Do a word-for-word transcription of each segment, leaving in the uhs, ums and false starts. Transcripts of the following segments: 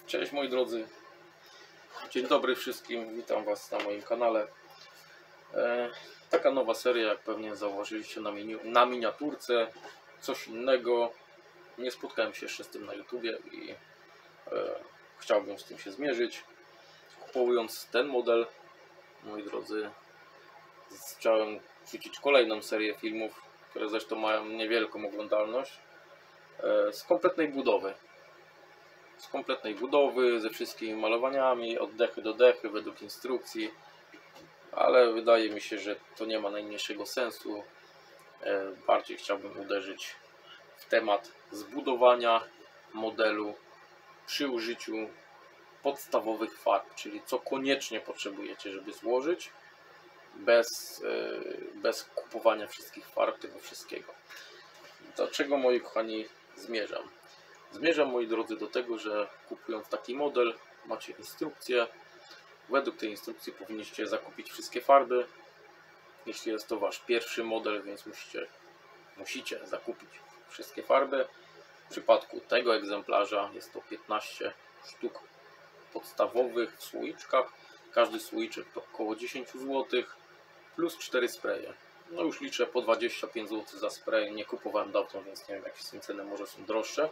Cześć moi drodzy, dzień dobry wszystkim, witam was na moim kanale. E, taka nowa seria, jak pewnie zauważyliście na, mini na miniaturce, coś innego. Nie spotkałem się jeszcze z tym na YouTubie i e, chciałbym z tym się zmierzyć. Kupując ten model, moi drodzy, chciałem wrzucić kolejną serię filmów, które zresztą mają niewielką oglądalność, e, z kompletnej budowy. Z kompletnej budowy, ze wszystkimi malowaniami, od dechy do dechy, według instrukcji, ale wydaje mi się, że to nie ma najmniejszego sensu. Bardziej chciałbym uderzyć w temat zbudowania modelu przy użyciu podstawowych farb, czyli co koniecznie potrzebujecie, żeby złożyć, bez, bez kupowania wszystkich farb, tego wszystkiego. Do czego, moi kochani, zmierzam? Zmierzam, moi drodzy, do tego, że kupując taki model, macie instrukcję. Według tej instrukcji powinniście zakupić wszystkie farby. Jeśli jest to wasz pierwszy model, więc musicie, musicie zakupić wszystkie farby. W przypadku tego egzemplarza jest to piętnaście sztuk podstawowych w słoiczkach. Każdy słoiczek to około dziesięć złotych plus cztery spraye. No już liczę po dwadzieścia pięć złotych za spray. Nie kupowałem dawno, więc nie wiem, jakie są ceny, może są droższe.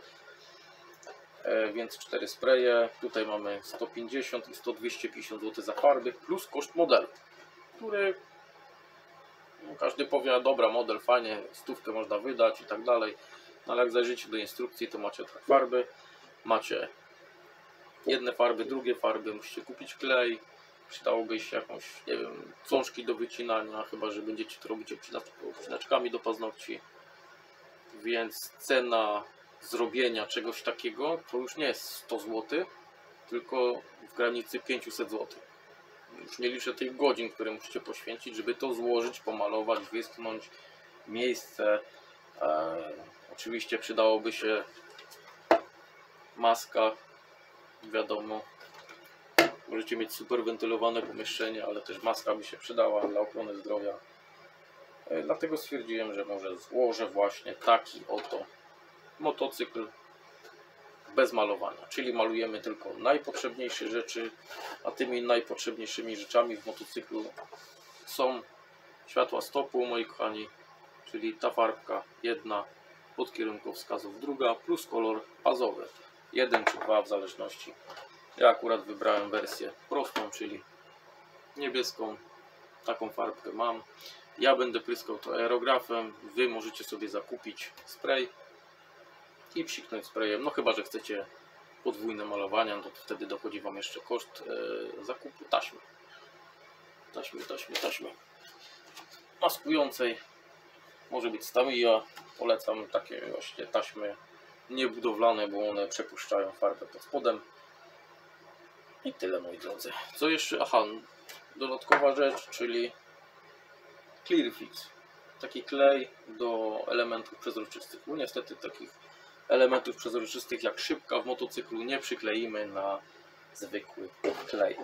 Więc cztery spraye, tutaj mamy sto pięćdziesiąt i sto dwieście pięćdziesiąt złotych za farby plus koszt modelu, który no, każdy powie, dobra, model fajnie, stówkę można wydać i tak dalej, no, ale jak zajrzycie do instrukcji, to macie tak farby, macie jedne farby, drugie farby, musicie kupić klej, przydałoby się jakąś, nie wiem, cążki do wycinania, chyba że będziecie to robić obcinaczkami do paznokci, więc cena zrobienia czegoś takiego to już nie jest sto złotych, tylko w granicy pięćset złotych. Już nie liczę tych godzin, które musicie poświęcić, żeby to złożyć, pomalować, wyschnąć, miejsce. E, oczywiście przydałoby się maska, wiadomo. Możecie mieć super wentylowane pomieszczenie, ale też maska by się przydała dla ochrony zdrowia. E, dlatego stwierdziłem, że może złożę właśnie taki oto motocykl bez malowania, czyli malujemy tylko najpotrzebniejsze rzeczy, a tymi najpotrzebniejszymi rzeczami w motocyklu są światła stopu, moi kochani, czyli ta farbka jedna pod kierunkowskazów, druga plus kolor bazowy, jeden czy dwa w zależności. Ja akurat wybrałem wersję prostą, czyli niebieską, taką farbkę mam. Ja będę pryskał to aerografem, wy możecie sobie zakupić spray i psiknąć sprayem, no chyba że chcecie podwójne malowania, no to wtedy dochodzi wam jeszcze koszt e, zakupu taśmy taśmy, taśmy, taśmy maskującej, może być Tamiya, polecam takie właśnie taśmy niebudowlane, bo one przepuszczają farbę pod spodem. I tyle, moi drodzy. Co jeszcze? Aha, dodatkowa rzecz, czyli Clearfix, taki klej do elementów przezroczystych. No niestety takich elementów przezroczystych jak szybka w motocyklu nie przykleimy na zwykły klej.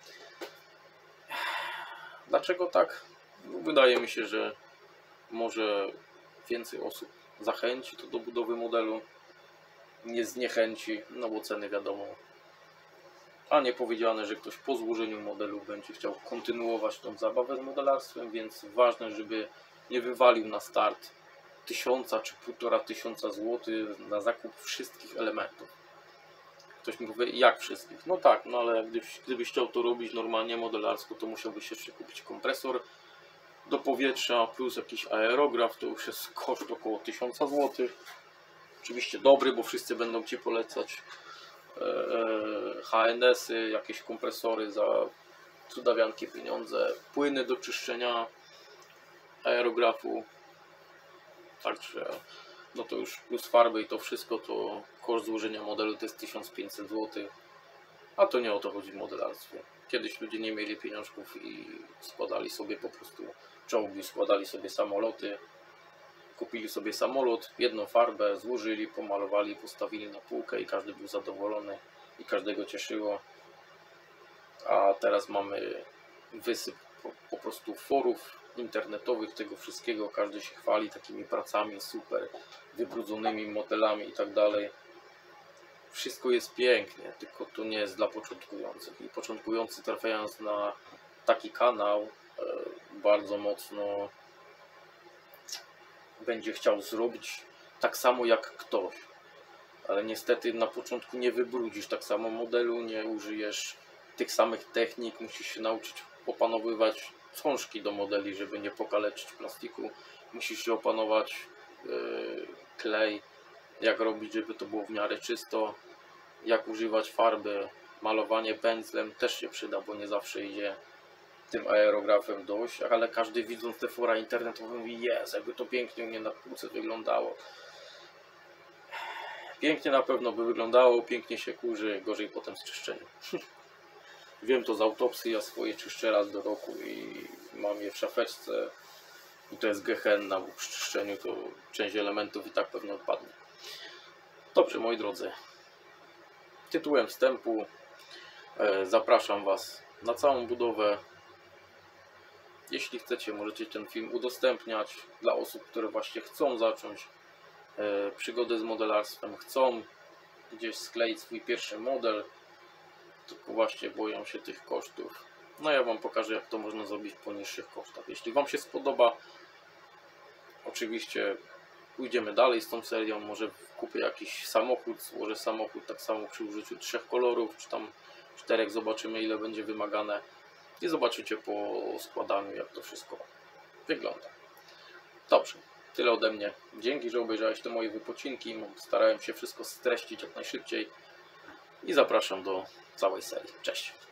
Dlaczego tak? No, wydaje mi się, że może więcej osób zachęci to do budowy modelu, nie zniechęci, no bo ceny wiadomo, a nie powiedziane, że ktoś po złożeniu modelu będzie chciał kontynuować tą zabawę z modelarstwem, więc ważne, żeby nie wywalił na start tysiąca czy półtora tysiąca złotych na zakup wszystkich elementów. Ktoś mi powie, jak wszystkich? No tak, no ale gdybyś, gdybyś chciał to robić normalnie modelarsko, to musiałbyś jeszcze kupić kompresor do powietrza plus jakiś aerograf, to już jest koszt około tysiąca złotych. Oczywiście dobry, bo wszyscy będą ci polecać H N S y, jakieś kompresory za cudawiankie pieniądze, płyny do czyszczenia aerografu. Także no to już plus farby i to wszystko, to koszt złożenia modelu to jest tysiąc pięćset złotych, a to nie o to chodzi w modelarstwie. Kiedyś ludzie nie mieli pieniążków i składali sobie po prostu czołgi, składali sobie samoloty, kupili sobie samolot, jedną farbę, złożyli, pomalowali, postawili na półkę i każdy był zadowolony i każdego cieszyło. A teraz mamy wysyp po, po prostu forów internetowych, tego wszystkiego, każdy się chwali takimi pracami super wybrudzonymi modelami i tak dalej. wszystko jest pięknie, tylko to nie jest dla początkujących. I początkujący, trafiając na taki kanał, bardzo mocno będzie chciał zrobić tak samo jak ktoś. Ale niestety na początku nie wybrudzisz tak samo modelu, nie użyjesz tych samych technik, musisz się nauczyć opanowywać cążki do modeli, żeby nie pokaleczyć plastiku. Musisz się opanować yy, klej, jak robić, żeby to było w miarę czysto, jak używać farby, malowanie pędzlem też się przyda, bo nie zawsze idzie tym aerografem dość, ale każdy, widząc te fora internetowe, mówi: jest, jakby to pięknie u mnie na półce wyglądało. Pięknie na pewno by wyglądało, pięknie się kurzy, gorzej potem z czyszczeniem. Wiem to z autopsji, ja swoje czyszczę raz do roku i mam je w szafeczce i to jest gehenna, bo przy czyszczeniu to część elementów i tak pewnie odpadnie. Dobrze, moi drodzy, tytułem wstępu e, zapraszam Was na całą budowę. Jeśli chcecie, możecie ten film udostępniać dla osób, które właśnie chcą zacząć e, przygodę z modelarstwem, chcą gdzieś skleić swój pierwszy model, tylko właśnie boją się tych kosztów. No ja Wam pokażę, jak to można zrobić po niższych kosztach. Jeśli Wam się spodoba, oczywiście pójdziemy dalej z tą serią, może kupię jakiś samochód, złożę samochód tak samo przy użyciu trzech kolorów, czy tam czterech, zobaczymy ile będzie wymagane i zobaczycie po składaniu, jak to wszystko wygląda. Dobrze, tyle ode mnie. Dzięki, że obejrzałeś te moje wypocinki. Starałem się wszystko streścić jak najszybciej i zapraszam do całej serii. Cześć!